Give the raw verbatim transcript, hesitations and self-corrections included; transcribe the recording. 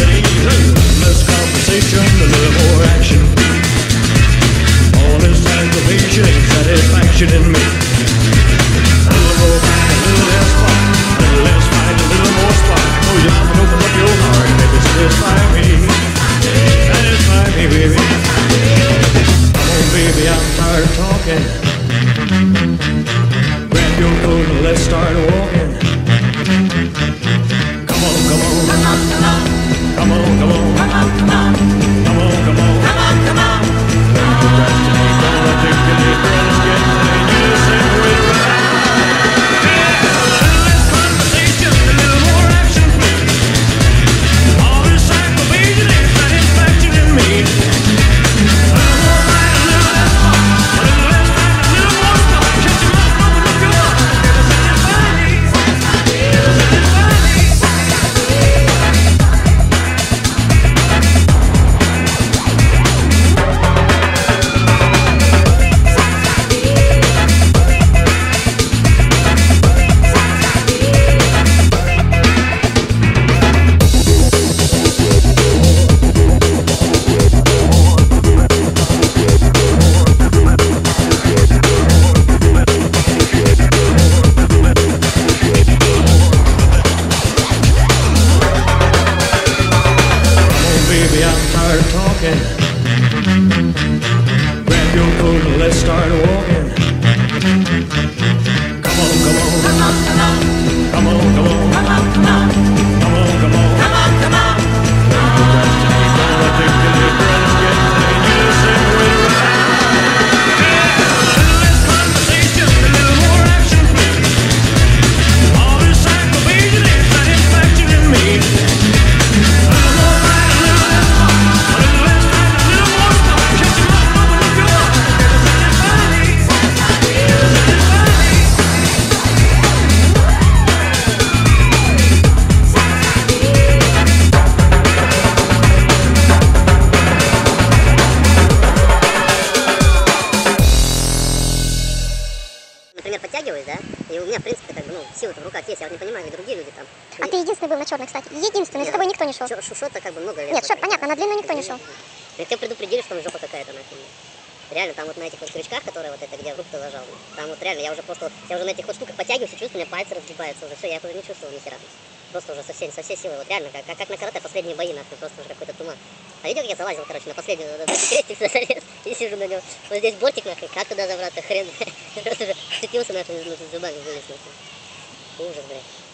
Less conversation, a little more action. All this aggravation ain't satisfaction in me. A little more fight, a little less spark. A little less fight, a little more spark. Oh, you can open up your heart and maybe satisfy me. Satisfy me, baby. Come on, baby, I'm tired of talking. Grab your coat and let's start walking. Come on, come on. Come on, come on. Come on, come on. Come on, come on. Come on, come on. Come on, come on. Don't procrastinate, don't articulate, girl, let's get money. You just say wait right. Yeah, a little less conversation, a little more action, please. All this aggravation ain't satisfaction in me. A little more fight, a little less fun. A little less fight, a little more stuff. Shut your mouth, open up your heart. It'll satisfy me. It'll satisfy me. Baby, I'm tired of talking. Grab your coat and let's start walking. Come on, come on. Come on, come on. Come on, come on. Come on, come on. Come on, come on. Come on, come on. Don't procrastinate, don't articulate, girl, let's get money. You just say wait right. Yeah, a little less conversation, a little more action, please. All this aggravation ain't satisfaction in me. Например, подтягиваюсь, да, и у меня, в принципе, как бы, ну, силы-то в руках есть, я вот не понимаю, и другие люди там. А ты единственный был на черной, кстати. Единственный, за тобой никто не шел. Шот-то как бы много лет. Нет, шот, понятно, на длину никто не шел. Тебя предупредили, что там жопа какая-то, нахуй. Реально, там вот на этих вот крючках, которые вот это, где я руку-то зажал, там вот реально, я уже просто, я уже на этих вот штуках подтягиваюсь и чувствую, у меня пальцы разгибаются уже, все, я их уже не чувствую ни хера. Просто уже со всей, со всей силы, вот реально, как, как, как на карате, последние бои, нахуй, просто уже какой-то туман. А видел, как я залазил, короче, на последнюю, на крестик залез, и сижу на нем. Вот здесь бортик, нахуй, как туда забраться, хрен, просто уже вцепился, нахуй, зубами вылез, нахуй. Ужас, блядь.